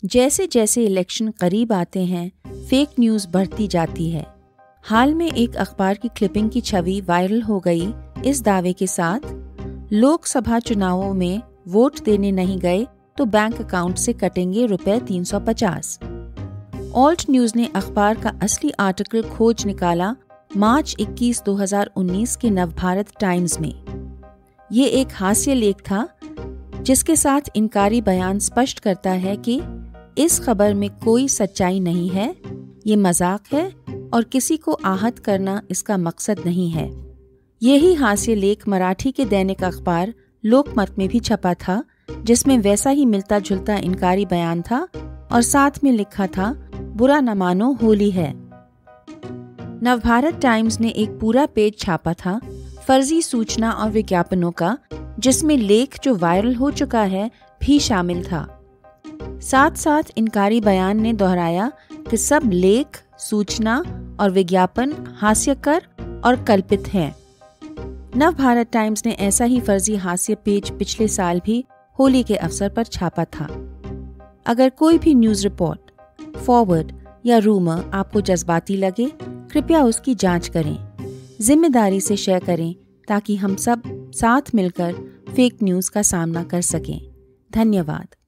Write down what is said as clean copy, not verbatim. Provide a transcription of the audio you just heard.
जैसे जैसे इलेक्शन करीब आते हैं, फेक न्यूज़ बढ़ती जाती है। हाल में एक अखबार की क्लिपिंग की छवि वायरल हो गई इस दावे के साथ, लोकसभा चुनावों में वोट देने नहीं गए तो बैंक अकाउंट से कटेंगे रुपए 350। ऑल्ट न्यूज़ ने अखबार का असली आर्टिकल खोज निकाला मार्च 21, 2019 के नवभारत टाइम्स में। ये एक हास्य लेख था जिसके साथ इनकारी बयान स्पष्ट करता है कि इस खबर में कोई सच्चाई नहीं है, ये मजाक है और किसी को आहत करना इसका मकसद नहीं है। यही हास्य लेख मराठी के दैनिक अखबार लोकमत में भी छपा था, जिसमें वैसा ही मिलता जुलता इनकारी बयान था और साथ में लिखा था, बुरा न मानो होली है। नवभारत टाइम्स ने एक पूरा पेज छापा था फर्जी सूचना और विज्ञापनों का, जिसमें लेख जो वायरल हो चुका है भी शामिल था। साथ साथ इनकारी बयान ने दोहराया कि सब लेख, सूचना और विज्ञापन हास्यकर और कल्पित हैं। नवभारत टाइम्स ने ऐसा ही फर्जी हास्य पेज पिछले साल भी होली के अवसर पर छापा था। अगर कोई भी न्यूज़ रिपोर्ट, फॉरवर्ड या रूमर आपको जज्बाती लगे, कृपया उसकी जांच करें, जिम्मेदारी से शेयर करें ताकि हम सब साथ मिलकर फेक न्यूज़ का सामना कर सकें। धन्यवाद।